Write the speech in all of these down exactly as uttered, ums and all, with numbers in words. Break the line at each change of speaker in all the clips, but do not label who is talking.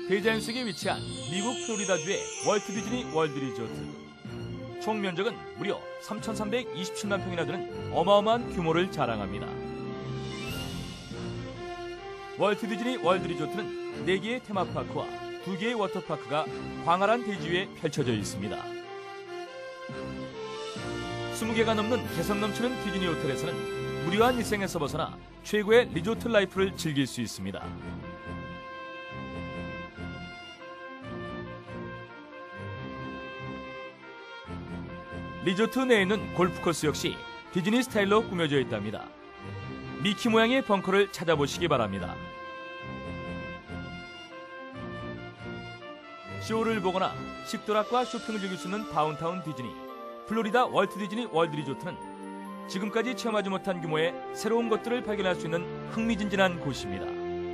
대자연속에 위치한 미국 플로리다주의 월트 디즈니 월드 리조트. 총 면적은 무려 삼천삼백이십칠만 평이나 되는 어마어마한 규모를 자랑합니다. 월트 디즈니 월드 리조트는 네 개의 테마파크와 두 개의 워터파크가 광활한 대지 위에 펼쳐져 있습니다. 스무 개가 넘는 개성 넘치는 디즈니 호텔에서는 무료한 일상에서 벗어나 최고의 리조트 라이프를 즐길 수 있습니다. 리조트 내에 있는 골프코스 역시 디즈니 스타일로 꾸며져 있답니다. 미키 모양의 벙커를 찾아보시기 바랍니다. 쇼를 보거나 식도락과 쇼핑을 즐길 수 있는 다운타운 디즈니, 플로리다 월트 디즈니 월드 리조트는 지금까지 체험하지 못한 규모의 새로운 것들을 발견할 수 있는 흥미진진한 곳입니다.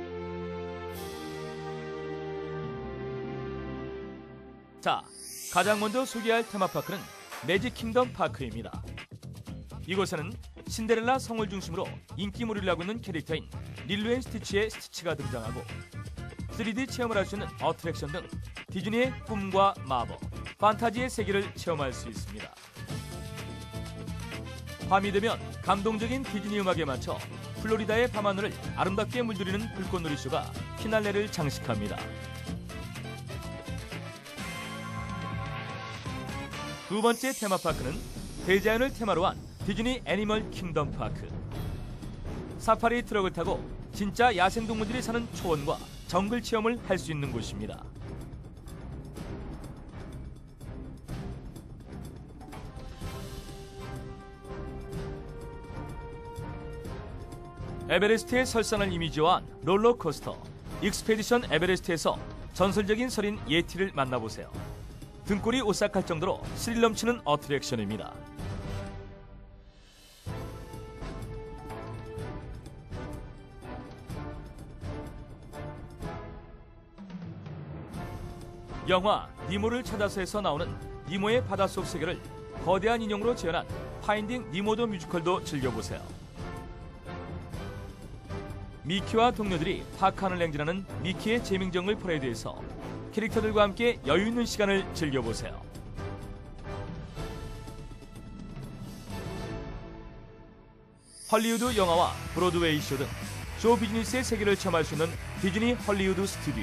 자, 가장 먼저 소개할 테마파크는 매직 킹덤 파크입니다. 이곳에는 신데렐라 성을 중심으로 인기몰이를 하고 있는 캐릭터인 릴로 앤 스티치의 스티치가 등장하고 쓰리디 체험을 할 수 있는 어트랙션 등 디즈니의 꿈과 마법, 판타지의 세계를 체험할 수 있습니다. 밤이 되면 감동적인 디즈니 음악에 맞춰 플로리다의 밤하늘을 아름답게 물들이는 불꽃놀이쇼가 피날레를 장식합니다. 두 번째 테마파크는 대자연을 테마로 한 디즈니 애니멀 킹덤 파크. 사파리 트럭을 타고 진짜 야생동물들이 사는 초원과 정글 체험을 할 수 있는 곳입니다. 에베레스트의 설산을 이미지화한 롤러코스터 익스페디션 에베레스트에서 전설적인 설인 예티를 만나보세요. 등골이 오싹할 정도로 스릴 넘치는 어트랙션입니다. 영화 니모를 찾아서에서 나오는 니모의 바닷속 세계를 거대한 인형으로 재현한 파인딩 니모 더 뮤지컬도 즐겨보세요. 미키와 동료들이 파크하늘 행진하는 미키의 재밍정글 퍼레이드에서 캐릭터들과 함께 여유 있는 시간을 즐겨보세요. 헐리우드 영화와 브로드웨이 쇼 등 쇼 비즈니스의 세계를 체험할 수 있는 디즈니 헐리우드 스튜디오.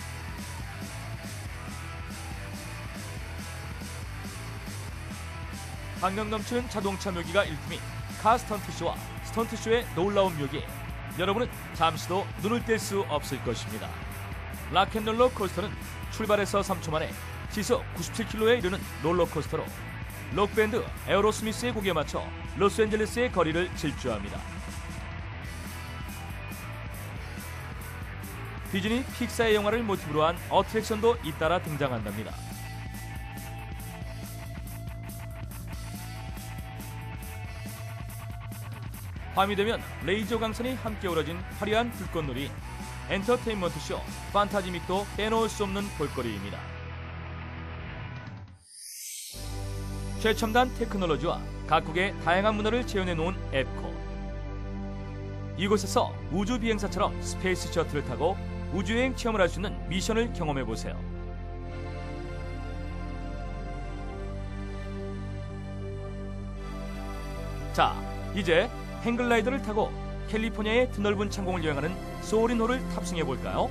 박력 넘치는 자동차 묘기가 일품인 카 스턴트쇼와 스턴트쇼의 놀라운 묘기에 여러분은 잠시도 눈을 뗄 수 없을 것입니다. 락앤롤러 코스터는 출발해서 삼 초 만에 시속 구십칠 킬로미터에 이르는 롤러코스터로 록밴드 에어로스미스의 곡에 맞춰 로스앤젤레스의 거리를 질주합니다. 디즈니 픽사의 영화를 모티브로 한 어트랙션도 잇따라 등장한답니다. 밤이 되면 레이저 광선이 함께 우러진 화려한 불꽃놀이, 엔터테인먼트 쇼, 판타지 믹도 빼놓을 수 없는 볼거리입니다. 최첨단 테크놀로지와 각국의 다양한 문화를 재현해 놓은 앱코. 이곳에서 우주 비행사처럼 스페이스 셔틀을 타고 우주여행 체험을 할 수 있는 미션을 경험해 보세요. 자, 이제 행글라이더를 타고 캘리포니아의 드넓은 창공을 여행하는 소어린호를 탑승해 볼까요?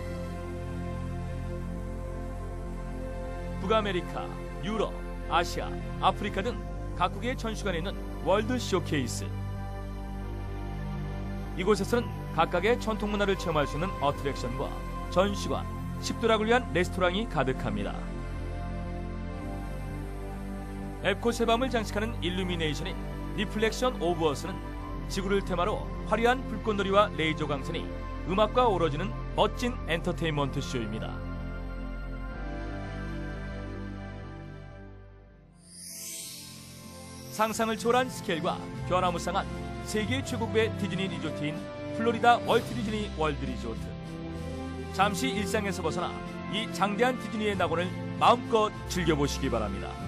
북아메리카, 유럽, 아시아, 아프리카 등 각국의 전시관에 있는 월드 쇼케이스. 이곳에서는 각각의 전통 문화를 체험할 수 있는 어트랙션과 전시관, 식도락을 위한 레스토랑이 가득합니다. 앱콧의 밤을 장식하는 일루미네이션인 리플렉션 오브 어스는 지구를 테마로 화려한 불꽃놀이와 레이저 광선이 음악과 어우러지는 멋진 엔터테인먼트 쇼입니다. 상상을 초월한 스케일과 변화무쌍한 세계 최고급의 디즈니 리조트인 플로리다 월트 디즈니 월드 리조트. 잠시 일상에서 벗어나 이 장대한 디즈니의 낙원을 마음껏 즐겨보시기 바랍니다.